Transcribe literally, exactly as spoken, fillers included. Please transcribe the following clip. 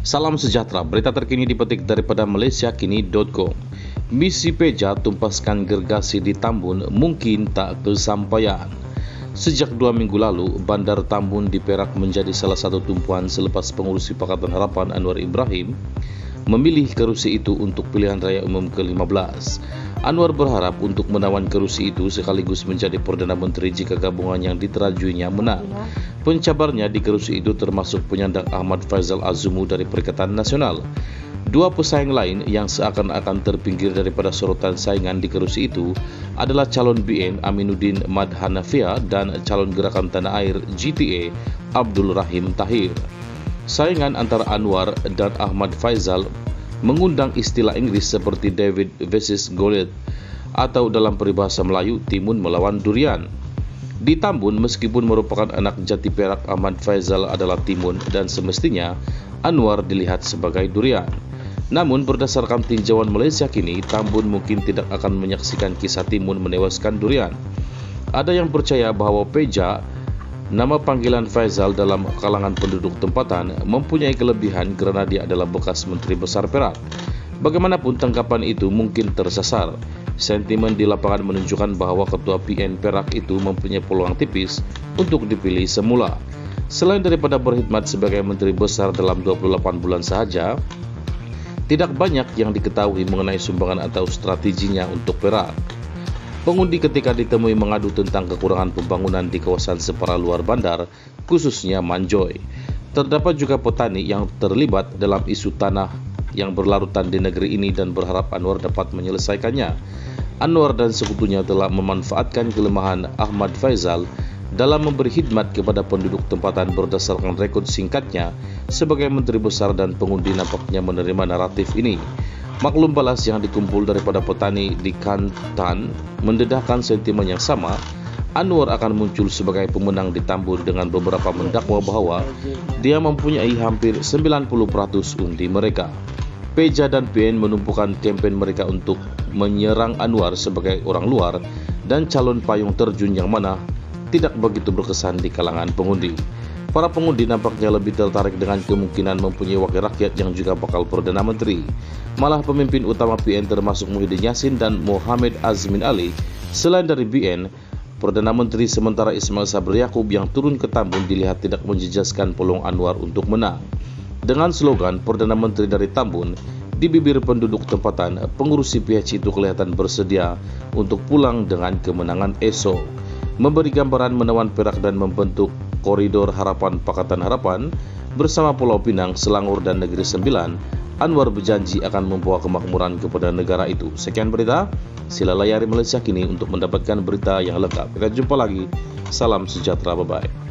Salam sejahtera, berita terkini dipetik daripada malaysia kini dot com. Misi Peja tumpaskan gergasi di Tambun mungkin tak kesampaian. Sejak dua minggu lalu, Bandar Tambun di Perak menjadi salah satu tumpuan selepas pengurusi Pakatan Harapan Anwar Ibrahim memilih kerusi itu untuk pilihan raya umum ke lima belas. Anwar berharap untuk menawan kerusi itu sekaligus menjadi Perdana Menteri jika gabungan yang diterajuinya menang. Pencabarnya di kerusi itu termasuk penyandang Ahmad Faizal Azumu dari Perikatan Nasional. Dua pesaing lain yang seakan-akan terpinggir daripada sorotan saingan di kerusi itu adalah calon B N Aminuddin Mad Hanafia dan calon Gerakan Tanah Air G T A Abdul Rahim Tahir. Saingan antara Anwar dan Ahmad Faizal mengundang istilah Inggris seperti David versus Goliath atau dalam peribahasa Melayu timun melawan durian. Di Tambun, meskipun merupakan anak jati Perak, Ahmad Faizal adalah timun dan semestinya Anwar dilihat sebagai durian. Namun berdasarkan tinjauan Malaysia kini, Tambun mungkin tidak akan menyaksikan kisah timun menewaskan durian. Ada yang percaya bahwa Peja, nama panggilan Faizal dalam kalangan penduduk tempatan, mempunyai kelebihan kerana dia adalah bekas Menteri Besar Perak. Bagaimanapun tangkapan itu mungkin tersasar. Sentimen di lapangan menunjukkan bahawa Ketua P N Perak itu mempunyai peluang tipis untuk dipilih semula. Selain daripada berkhidmat sebagai Menteri Besar dalam dua puluh delapan bulan sahaja, tidak banyak yang diketahui mengenai sumbangan atau strateginya untuk Perak. Pengundi ketika ditemui mengadu tentang kekurangan pembangunan di kawasan separa luar bandar, khususnya Manjoy. Terdapat juga petani yang terlibat dalam isu tanah yang berlarutan di negeri ini dan berharap Anwar dapat menyelesaikannya. Anwar dan sekutunya telah memanfaatkan kelemahan Ahmad Faizal dalam memberi khidmat kepada penduduk tempatan berdasarkan rekod singkatnya sebagai Menteri Besar, dan pengundi nampaknya menerima naratif ini. Maklum balas yang dikumpul daripada petani di Kelantan mendedahkan sentimen yang sama. Anwar akan muncul sebagai pemenang di Tambun dengan beberapa mendakwa bahawa dia mempunyai hampir sembilan puluh peratus undi mereka. Peja dan P N menumpukan kempen mereka untuk menyerang Anwar sebagai orang luar dan calon payung terjun yang mana tidak begitu berkesan di kalangan pengundi. Para pengundi nampaknya lebih tertarik dengan kemungkinan mempunyai wakil rakyat yang juga bakal Perdana Menteri. Malah pemimpin utama P N termasuk Muhyiddin Yassin dan Mohamed Azmin Ali. Selain dari B N, Perdana Menteri sementara Ismail Sabri Yaakob yang turun ke Tambun dilihat tidak menjejaskan peluang Anwar untuk menang. Dengan slogan Perdana Menteri dari Tambun, di bibir penduduk tempatan, pengurusi P H itu kelihatan bersedia untuk pulang dengan kemenangan esok. Memberi gambaran menawan Perak dan membentuk koridor harapan Pakatan Harapan bersama Pulau Pinang, Selangor dan Negeri Sembilan, Anwar berjanji akan membawa kemakmuran kepada negara itu. Sekian berita, sila layari Malaysia Kini untuk mendapatkan berita yang lengkap. Kita jumpa lagi. Salam sejahtera, bye-bye.